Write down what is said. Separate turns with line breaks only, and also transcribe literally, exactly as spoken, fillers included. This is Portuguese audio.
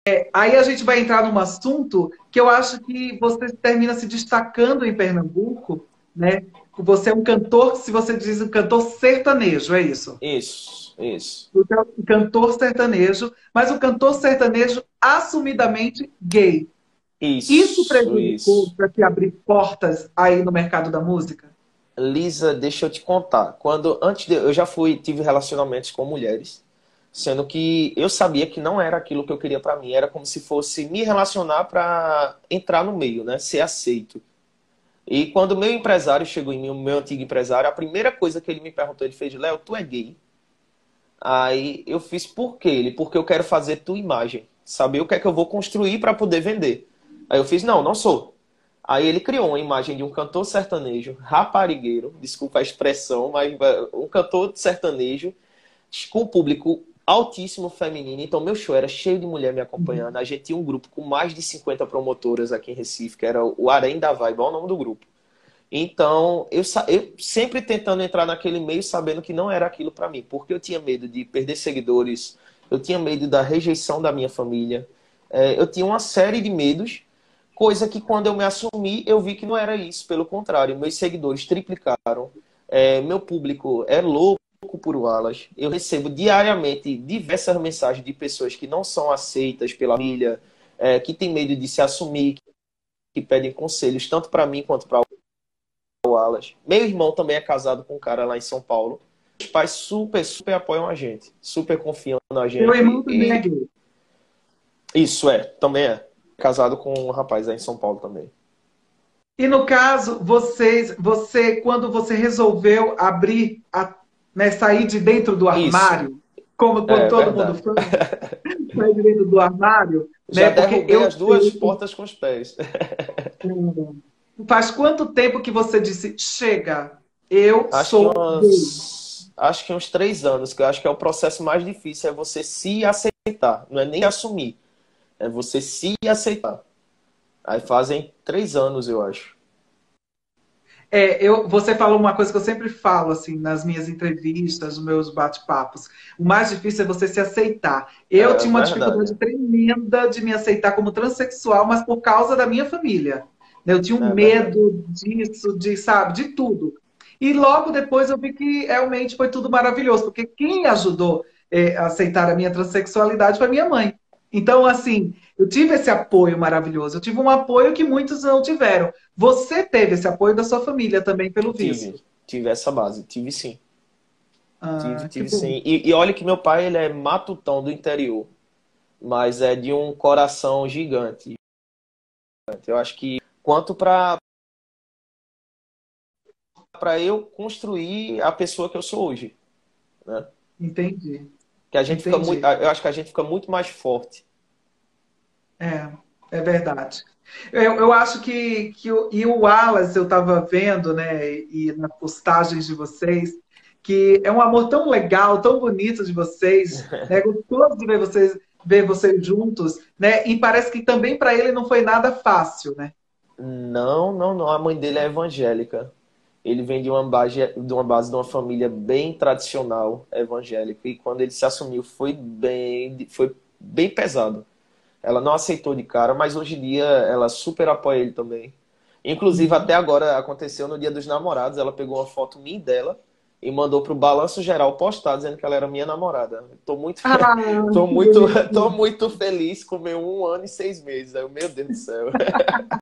Aí a gente vai entrar num assunto que eu acho que você termina se destacando em Pernambuco, né? Você é um cantor, se você diz um cantor sertanejo, é isso?
Isso, isso.
Você é um cantor sertanejo, mas um cantor sertanejo assumidamente gay. Isso
Isso,
prejudicou
isso.
para te abrir portas aí no mercado da música?
Lisa, deixa eu te contar. Quando antes de, eu já fui, tive relacionamentos com mulheres, sendo que eu sabia que não era aquilo que eu queria pra mim, era como se fosse me relacionar pra entrar no meio, né, ser aceito. E quando o meu empresário chegou em mim, o meu antigo empresário, a primeira coisa que ele me perguntou, ele fez: "Léo, tu é gay?" Aí eu fiz: "Por quê?" Ele: "Porque eu quero fazer tua imagem, saber o que é que eu vou construir pra poder vender." Aí eu fiz: "Não, não sou." Aí ele criou uma imagem de um cantor sertanejo, raparigueiro, desculpa a expressão, mas uh, um cantor sertanejo com um público altíssimo feminino. Então meu show era cheio de mulher me acompanhando. A gente tinha um grupo com mais de cinquenta promotoras aqui em Recife, que era o Harém da Vibe, é o nome do grupo. Então eu, sa- eu sempre tentando entrar naquele meio, sabendo que não era aquilo pra mim, porque eu tinha medo de perder seguidores, eu tinha medo da rejeição da minha família, eh, eu tinha uma série de medos. Coisa que quando eu me assumi, eu vi que não era isso. Pelo contrário, meus seguidores triplicaram. É, meu público é louco por Wallace. Eu recebo diariamente diversas mensagens de pessoas que não são aceitas pela família, é, que têm medo de se assumir, que pedem conselhos, tanto para mim quanto para o Wallace. Meu irmão também é casado com um cara lá em São Paulo. Os pais super, super apoiam a gente, super confiam na
Meu
gente.
irmão também é
E
gay.
isso é, também é. Casado com um rapaz aí em São Paulo também.
E no caso, vocês, você, quando você resolveu abrir, a, né, sair de dentro do
Isso,
armário, como, como
é
todo mundo
verdade.
fala, sair de dentro do armário,
Já
né? Porque
derrubei
eu
as duas
sei,
portas com os pés.
hum, faz quanto tempo que você disse, chega, eu
Acho que
sou gay.
uns, acho que uns três anos, que eu acho que é o processo mais difícil, é você se aceitar. Não é nem assumir, é você se aceitar. Aí fazem três anos, eu acho.
É, eu, você falou uma coisa que eu sempre falo assim nas minhas entrevistas, nos meus bate-papos. O mais difícil é você se aceitar. Eu
É
tinha uma dificuldade
verdade.
tremenda de me aceitar como transexual, mas por causa da minha família. Eu tinha um
É verdade.
medo disso, de, sabe, de tudo. E logo depois eu vi que realmente foi tudo maravilhoso, porque quem ajudou é, a aceitar a minha transexualidade foi minha mãe. Então, assim, eu tive esse apoio maravilhoso. Eu tive um apoio que muitos não tiveram. Você teve esse apoio da sua família também, pelo
Tive,
visto.
tive essa base, tive sim. Tive,
Ah, que
tive
bom.
sim. E, e olha que meu pai, ele é matutão do interior, mas é de um coração gigante. Eu acho que quanto para para eu construir a pessoa que eu sou hoje, né?
Entendi.
Que a gente fica muito,
Entendi.
eu acho que a gente fica muito mais forte.
É, é verdade. Eu, eu acho que, que o, e o Wallace, eu estava vendo, né, e nas postagens de vocês, que é um amor tão legal, tão bonito de vocês, né? Gostoso de ver vocês, ver vocês juntos, né? E parece que também para ele não foi nada fácil, né?
Não, não, não. A mãe dele é evangélica. Ele vem de uma base, de uma base de uma família bem tradicional evangélica. E quando ele se assumiu, foi bem, foi bem pesado. Ela não aceitou de cara, mas hoje em dia ela super apoia ele também. Inclusive, até
Uhum.
agora aconteceu no Dia dos Namorados. Ela pegou uma foto minha e dela e mandou pro Balanço Geral postar dizendo que ela era minha namorada. Tô muito,
Ah,
tô
que
muito, tô
bonitinho.
muito feliz com meu um ano e seis meses. Aí eu, meu Deus do céu.